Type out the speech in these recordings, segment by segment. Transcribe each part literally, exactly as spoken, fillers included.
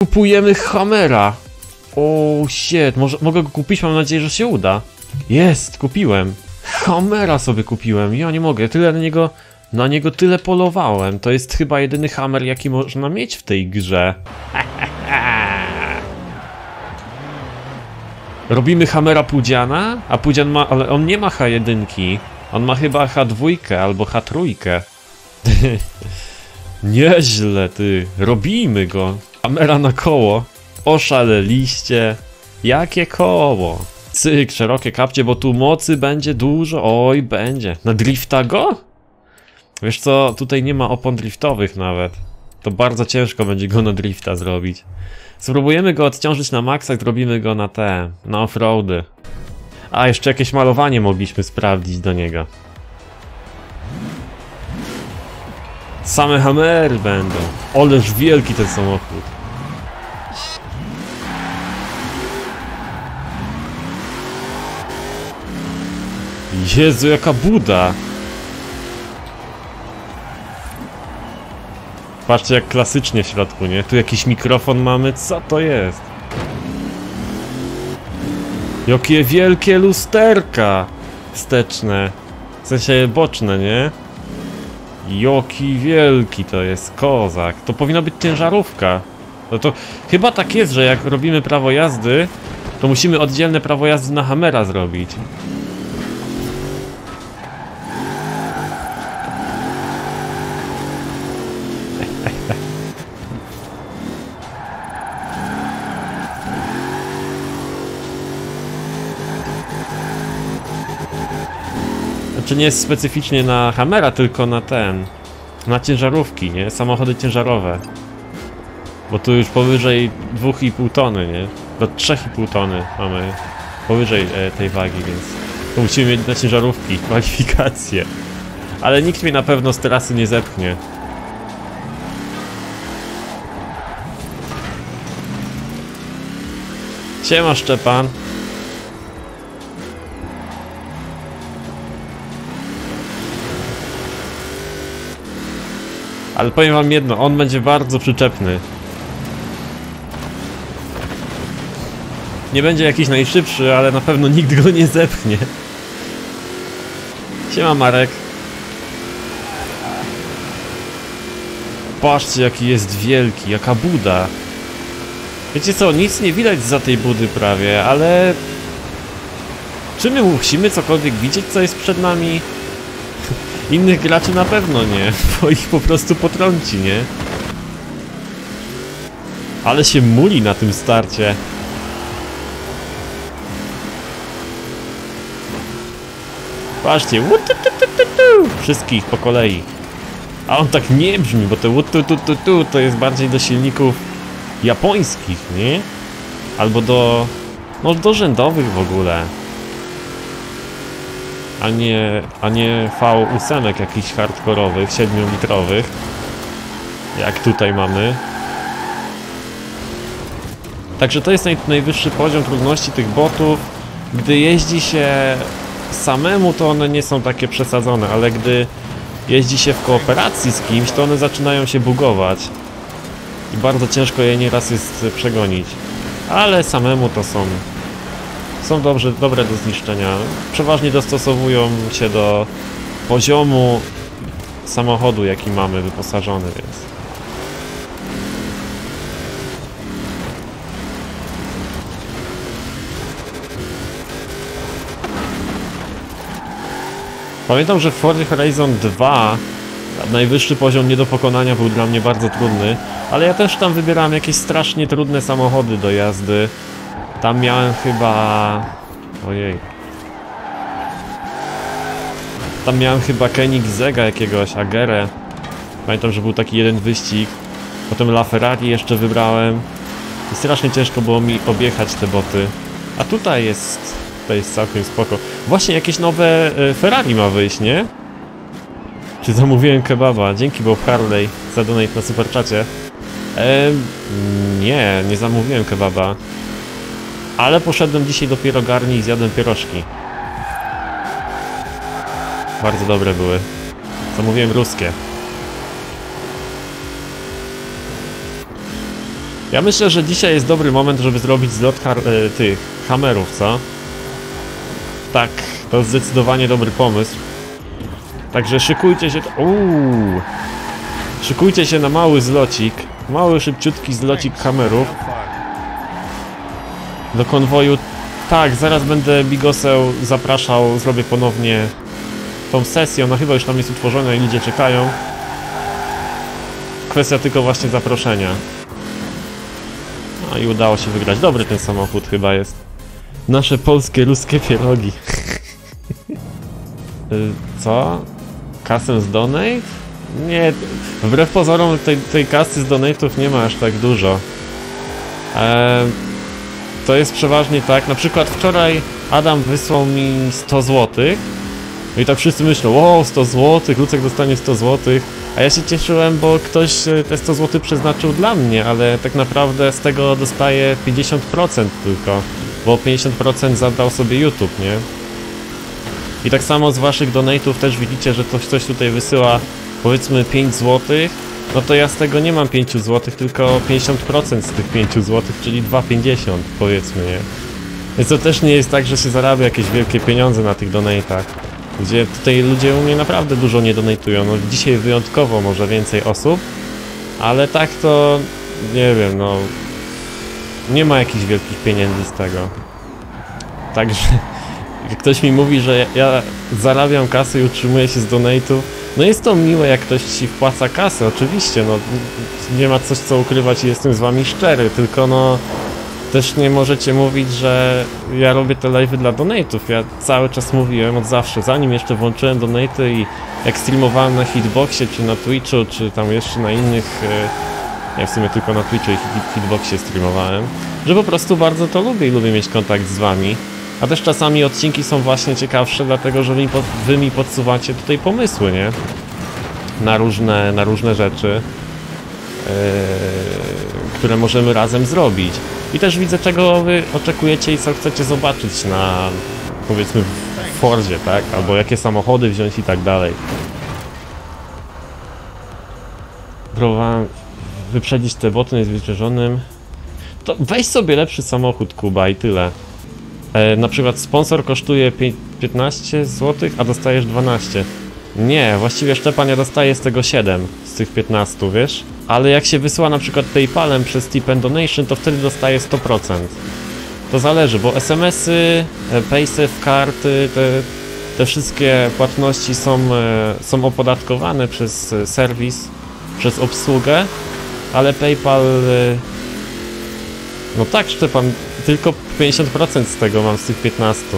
kupujemy Hammera. O shit, może, mogę go kupić, mam nadzieję, że się uda. Jest, kupiłem. Hammera sobie kupiłem, ja nie mogę, tyle na niego, na niego tyle polowałem. To jest chyba jedyny hammer, jaki można mieć w tej grze. Robimy Hammera Pudziana, a Pudzian ma, ale on nie ma H jeden. On ma chyba H dwa albo H trzy. Nieźle, ty. Robimy go. Hammera na koło. Oszaleliście. Jakie koło? Cyk, szerokie kapcie, bo tu mocy będzie dużo. Oj, będzie. Na drifta go? Wiesz co, tutaj nie ma opon driftowych nawet. To bardzo ciężko będzie go na drifta zrobić. Spróbujemy go odciążyć na maksa, zrobimy go na te, na offroady. A, jeszcze jakieś malowanie mogliśmy sprawdzić do niego. Same hammery będą. Oleż wielki ten samochód. Jezu, jaka buda. Patrzcie jak klasycznie w środku, nie? Tu jakiś mikrofon mamy, co to jest? Jakie wielkie lusterka wsteczne. W sensie boczne, nie? Jaki wielki to jest kozak. To powinna być ciężarówka. No to chyba tak jest, że jak robimy prawo jazdy, to musimy oddzielne prawo jazdy na Hammera zrobić. Znaczy nie jest specyficznie na Hammera, tylko na ten, na ciężarówki, nie? Samochody ciężarowe. Bo tu już powyżej dwóch i pół tony, nie? Do trzech i pół tony mamy powyżej e, tej wagi, więc to musimy mieć na ciężarówki kwalifikacje. Ale nikt mnie na pewno z trasy nie zepchnie. Siema Szczepan. Ale powiem wam jedno, on będzie bardzo przyczepny. Nie będzie jakiś najszybszy, ale na pewno nikt go nie zepchnie. Siema Marek. Patrzcie jaki jest wielki, jaka buda. Wiecie co, nic nie widać za tej budy prawie, ale... Czy my musimy cokolwiek widzieć, co jest przed nami? Innych graczy na pewno nie, bo ich po prostu potrąci, nie? Ale się muli na tym starcie. Patrzcie, wszystkich po kolei. A on tak nie brzmi, bo to to jest bardziej do silników japońskich, nie? Albo do... no do rzędowych w ogóle. A nie, a nie V osiem jakichś hardkorowych, siedmiolitrowych. Jak tutaj mamy. Także to jest naj, najwyższy poziom trudności tych botów. Gdy jeździ się samemu, to one nie są takie przesadzone, ale gdy jeździ się w kooperacji z kimś, to one zaczynają się bugować. I bardzo ciężko je nieraz jest przegonić. Ale samemu to są... Są dobrze, dobre do zniszczenia. Przeważnie dostosowują się do poziomu samochodu, jaki mamy wyposażony, więc... Pamiętam, że w Forza Horizon dwa najwyższy poziom nie do pokonania był dla mnie bardzo trudny, ale ja też tam wybierałem jakieś strasznie trudne samochody do jazdy. Tam miałem chyba... Ojej. Tam miałem chyba Koenigsegga jakiegoś, Agerę. Pamiętam, że był taki jeden wyścig. Potem LaFerrari jeszcze wybrałem. I strasznie ciężko było mi objechać te boty. A tutaj jest... Tutaj jest całkiem spoko. Właśnie jakieś nowe Ferrari ma wyjść, nie? Czy zamówiłem kebaba? Dzięki Bob Harley za donate na superczacie. Eee, nie, nie zamówiłem kebaba. Ale poszedłem dzisiaj do pierogarni i zjadłem pierożki. Bardzo dobre były. Zamówiłem ruskie. Ja myślę, że dzisiaj jest dobry moment, żeby zrobić zlot har e, tych Hammerów, co? Tak, to zdecydowanie dobry pomysł. Także szykujcie się... Uuu. Szykujcie się na mały zlocik. Mały, szybciutki zlocik Hammerów. Do konwoju. Tak, zaraz będę Bigoseł zapraszał, zrobię ponownie tą sesję. Ona chyba już tam jest utworzona i ludzie czekają. Kwestia tylko właśnie zaproszenia. No i udało się wygrać. Dobry ten samochód chyba jest. Nasze polskie, ruskie pierogi. Co? Kasę z donate? Nie, wbrew pozorom tej, tej kasy z donate'ów nie ma aż tak dużo. Eee, to jest przeważnie tak, na przykład wczoraj Adam wysłał mi sto złotych. No i tak wszyscy myślą, o sto złotych, Lucek dostanie sto złotych. A ja się cieszyłem, bo ktoś te sto złotych przeznaczył dla mnie, ale tak naprawdę z tego dostaję pięćdziesiąt procent tylko. Bo pięćdziesiąt procent zabrał sobie YouTube, nie? I tak samo z waszych donate'ów też widzicie, że ktoś coś tutaj wysyła, powiedzmy pięć złotych, no to ja z tego nie mam pięć złotych, tylko pięćdziesiąt procent z tych pięć złotych, czyli dwa pięćdziesiąt powiedzmy, nie? Więc to też nie jest tak, że się zarabia jakieś wielkie pieniądze na tych donate'ach, gdzie tutaj ludzie u mnie naprawdę dużo nie donatują, no dzisiaj wyjątkowo może więcej osób, ale tak to, nie wiem, no, nie ma jakichś wielkich pieniędzy z tego. Także... Jak ktoś mi mówi, że ja zarabiam kasę i utrzymuję się z donate'ów, no jest to miłe, jak ktoś ci wpłaca kasę, oczywiście, no nie ma coś co ukrywać i jestem z wami szczery, tylko no też nie możecie mówić, że ja robię te live'y dla donate'ów. Ja cały czas mówiłem od zawsze, zanim jeszcze włączyłem donate'y i jak streamowałem na Hitboxie, czy na Twitchu, czy tam jeszcze na innych, ja w sumie tylko na Twitchu i Hitboxie streamowałem, że po prostu bardzo to lubię i lubię mieć kontakt z wami. A też czasami odcinki są właśnie ciekawsze, dlatego że wy, wy mi podsuwacie tutaj pomysły, nie? Na różne, na różne rzeczy, yy, które możemy razem zrobić. I też widzę, czego wy oczekujecie i co chcecie zobaczyć na, powiedzmy, w Fordzie, tak? Albo jakie samochody wziąć i tak dalej. Próbowałem wyprzedzić te boty niezwyciężonym. To weź sobie lepszy samochód, Kuba, i tyle. E, na przykład sponsor kosztuje piętnaście złotych, a dostajesz dwanaście. Nie, właściwie Szczepan, ja dostaję z tego siedem, z tych piętnastu, wiesz? Ale jak się wysyła na przykład PayPalem przez Tip and Donation, to wtedy dostaję sto procent. To zależy, bo es em esy, PaySafe, karty, te, te wszystkie płatności są, są opodatkowane przez serwis, przez obsługę, ale PayPal... No tak, Szczepan, tylko pięćdziesiąt procent z tego mam, z tych piętnastu.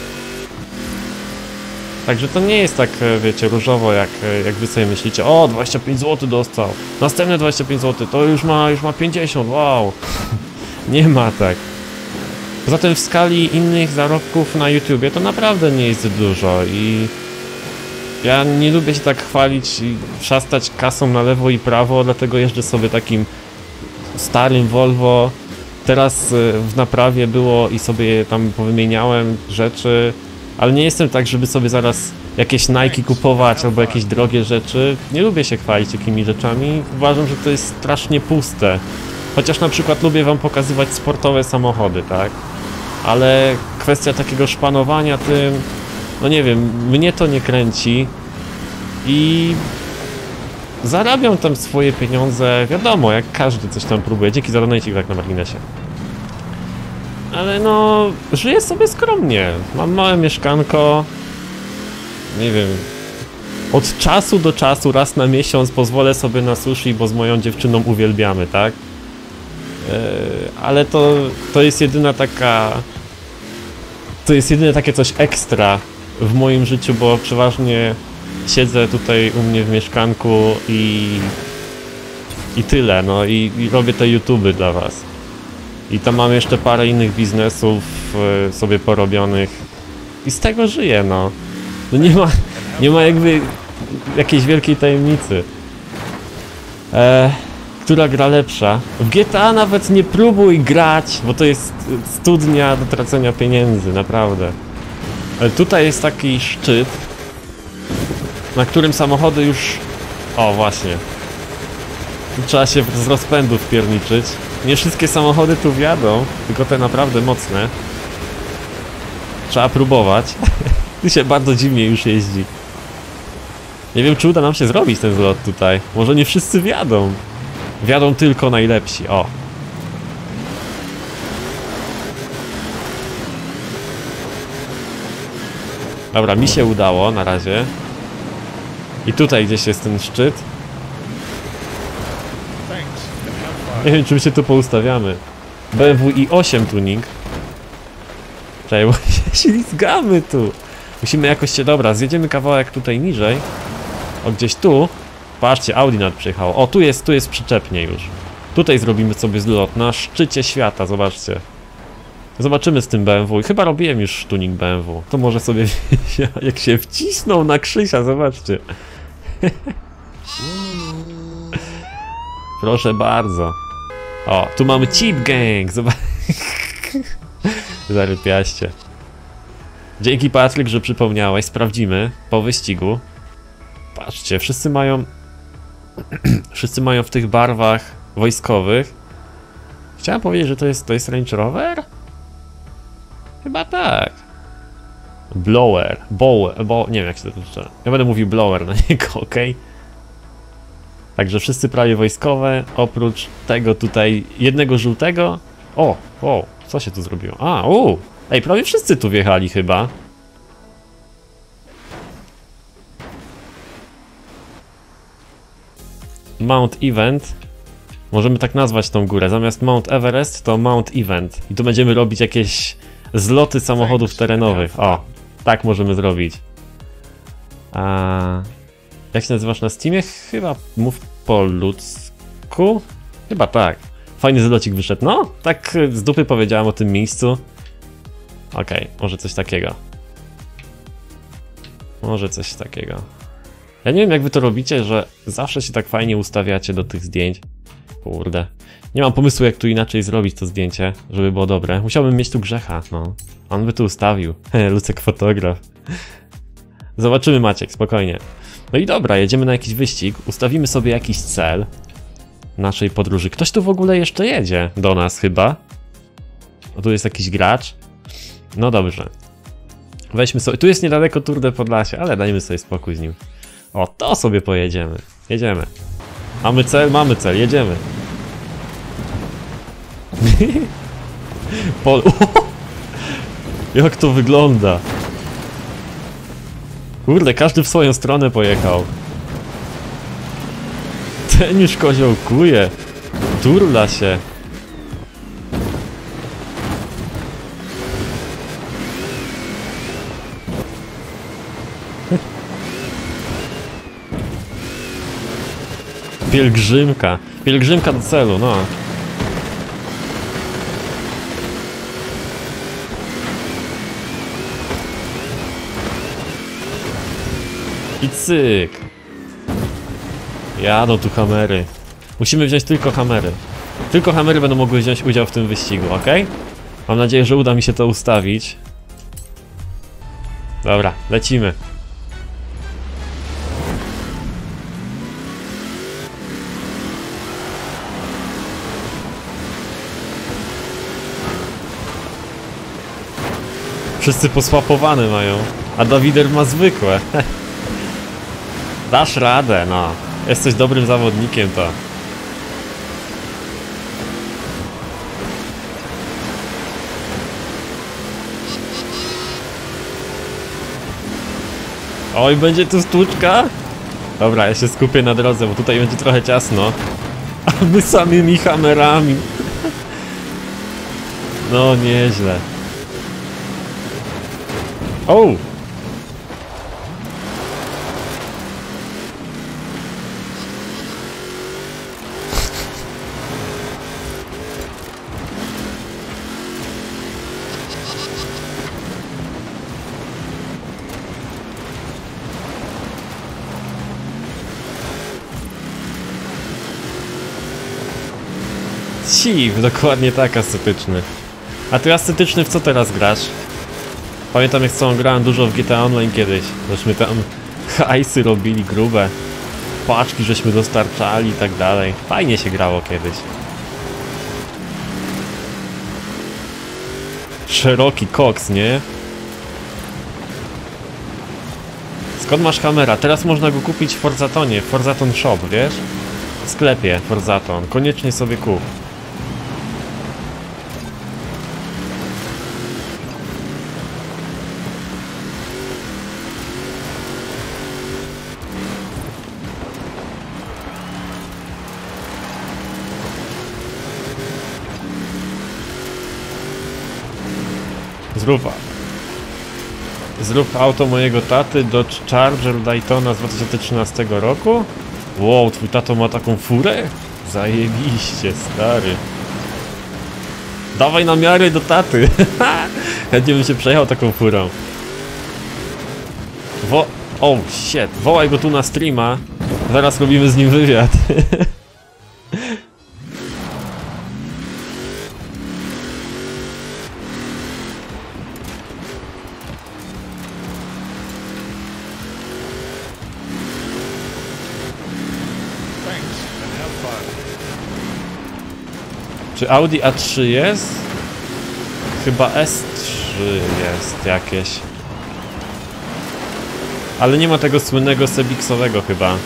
Także to nie jest tak, wiecie, różowo, jak, jak wy sobie myślicie. O, dwadzieścia pięć złotych dostał, następne dwadzieścia pięć złotych, to już ma, już ma pięćdziesiąt, wow. Nie ma tak. Poza tym w skali innych zarobków na YouTubie to naprawdę nie jest dużo i... Ja nie lubię się tak chwalić i trzastać kasą na lewo i prawo, dlatego jeżdżę sobie takim starym Volvo. Teraz w naprawie było i sobie tam powymieniałem rzeczy, ale nie jestem tak, żeby sobie zaraz jakieś Nike kupować albo jakieś drogie rzeczy. Nie lubię się chwalić takimi rzeczami, uważam, że to jest strasznie puste. Chociaż na przykład lubię wam pokazywać sportowe samochody, tak? Ale kwestia takiego szpanowania tym, no nie wiem, mnie to nie kręci i zarabiam tam swoje pieniądze, wiadomo, jak każdy coś tam próbuje. Dzięki za donajcik tak na marginesie. Ale no, żyję sobie skromnie. Mam małe mieszkanko. Nie wiem. Od czasu do czasu, raz na miesiąc pozwolę sobie na sushi, bo z moją dziewczyną uwielbiamy, tak? Yy, ale to, to jest jedyna taka... To jest jedyne takie coś ekstra w moim życiu, bo przeważnie siedzę tutaj u mnie w mieszkanku i... I tyle, no i, i robię te YouTuby dla was. I tam mam jeszcze parę innych biznesów y, sobie porobionych. I z tego żyję, no. No nie ma, nie ma jakby jakiejś wielkiej tajemnicy. E, która gra lepsza? W G T A nawet nie próbuj grać, bo to jest studnia do tracenia pieniędzy, naprawdę. E, tutaj jest taki szczyt, na którym samochody już... O, właśnie. Trzeba się z rozpędu wpierniczyć. Nie wszystkie samochody tu wjadą, tylko te naprawdę mocne. Trzeba próbować. Tu się bardzo dziwnie już jeździ. Nie wiem, czy uda nam się zrobić ten zlot tutaj. Może nie wszyscy wjadą. Wjadą tylko najlepsi, o. Dobra, mi się udało na razie. I tutaj gdzieś jest ten szczyt. Nie wiem, czy my się tu poustawiamy. B M W i osiem tuning. Czekaj, bo się ślizgamy tu. Musimy jakoś się... Dobra, zjedziemy kawałek tutaj niżej. O, gdzieś tu. Patrzcie, Audi nad przyjechało. O, tu jest, tu jest przyczepnie już. Tutaj zrobimy sobie zlot na szczycie świata, zobaczcie. Zobaczymy z tym B M W. I chyba robiłem już tuning B M W. To może sobie... jak się wcisnął na Krzysia, zobaczcie. Proszę bardzo. O, tu mamy Cheap Gang. Zobacz. Zarypiaście. Dzięki, Patryk, że przypomniałeś. Sprawdzimy po wyścigu. Patrzcie, wszyscy mają... wszyscy mają w tych barwach wojskowych. Chciałem powiedzieć, że to jest, to jest Range Rover? Chyba tak. Blower. Bower. Bo... nie wiem, jak się to czyta. Ja będę mówił blower na niego, ok? Także wszyscy prawie wojskowe, oprócz tego tutaj jednego żółtego. O, o, co się tu zrobiło? A, u, ej, prawie wszyscy tu wjechali chyba. Mount Event. Możemy tak nazwać tą górę. Zamiast Mount Everest to Mount Event. I tu będziemy robić jakieś zloty samochodów terenowych. O, tak możemy zrobić. A... jak się nazywasz na Steamie? Chyba mów po ludzku? Chyba tak. Fajny zlocik wyszedł. No, tak z dupy powiedziałem o tym miejscu. Okej, okay, może coś takiego. Może coś takiego. Ja nie wiem, jak wy to robicie, że zawsze się tak fajnie ustawiacie do tych zdjęć. Kurde. Nie mam pomysłu, jak tu inaczej zrobić to zdjęcie, żeby było dobre. Musiałbym mieć tu Grzecha, no. On by tu ustawił. Lucek fotograf. Zobaczymy, Maciek, spokojnie. No i dobra, jedziemy na jakiś wyścig, ustawimy sobie jakiś cel naszej podróży. Ktoś tu w ogóle jeszcze jedzie do nas chyba. O, tu jest jakiś gracz. No dobrze. Weźmy sobie, tu jest niedaleko Tour de Podlasie, ale dajmy sobie spokój z nim. O, to sobie pojedziemy. Jedziemy. Mamy cel, mamy cel, jedziemy. Pol... Jak to wygląda? Kurde, każdy w swoją stronę pojechał. Ten już kozioł kuje. Turla się. Pielgrzymka. Pielgrzymka do celu, no. I cyk. Jadą tu hamery. Musimy wziąć tylko hamery. Tylko hamery będą mogły wziąć udział w tym wyścigu, ok? Mam nadzieję, że uda mi się to ustawić. Dobra, lecimy. Wszyscy posłapowane mają, a Dawider ma zwykłe. Dasz radę, no. Jesteś dobrym zawodnikiem, to. Oj, będzie tu stłuczka? Dobra, ja się skupię na drodze, bo tutaj będzie trochę ciasno. A my samymi hamerami. No, nieźle. O! Siw, dokładnie tak, ascetyczny. A ty ascetyczny w co teraz grasz? Pamiętam, jak z całą grałem dużo w G T A Online kiedyś. Żeśmy tam hajsy robili grube. Paczki żeśmy dostarczali i tak dalej. Fajnie się grało kiedyś. szeroki koks, nie? Skąd masz Hammera? Teraz można go kupić w Forzatonie, w Forzaton Shop, wiesz? W sklepie Forzaton. Koniecznie sobie kup. Zrób, zrób auto mojego taty Dodge Charger Daytona z dwa tysiące trzynastego roku? Wow, twój tato ma taką furę? Zajebiście, stary. Dawaj namiary do taty. Chętnie bym się przejechał taką furą. Wo... Oh shit, wołaj go tu na streama. Zaraz robimy z nim wywiad. Czy Audi A trzy jest? Chyba S trzy jest jakieś. Ale nie ma tego słynnego Sebixowego chyba.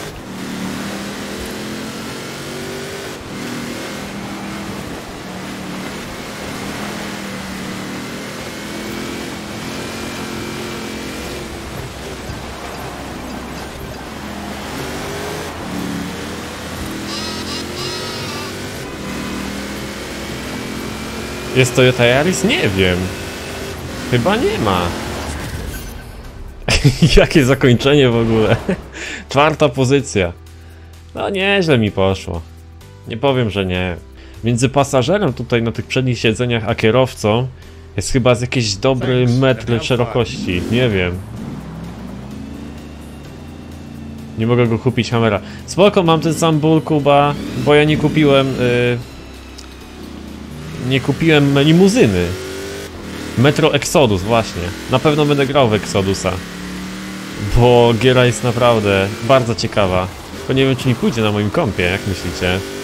Jest Toyota Yaris? Nie wiem. Chyba nie ma. Jakie zakończenie w ogóle. Czwarta pozycja. No nieźle mi poszło. Nie powiem, że nie. Między pasażerem tutaj na tych przednich siedzeniach a kierowcą jest chyba z jakiś dobry metr szerokości. Nie wiem. Nie mogę go kupić Hammera. Spoko, mam ten sam ból, Kuba, bo ja nie kupiłem... Yy... Nie kupiłem limuzyny. Metro Exodus, właśnie. Na pewno będę grał w Exodusa. Bo giera jest naprawdę bardzo ciekawa. Tylko nie wiem, czy mi pójdzie na moim kompie, jak myślicie?